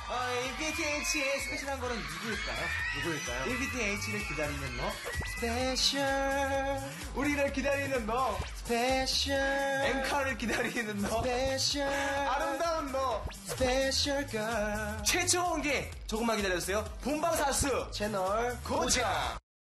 LBTH의 스페셜한 거는 누구일까요? LBTH를 기다리는 너 스페셜, 우리를 기다리는 너 스페셜, 앵커를 기다리는 너 스페셜, 아름다운 너 스페셜 걸. 최초 공개 조금만 기다려주세요. 본방사수 채널 고정.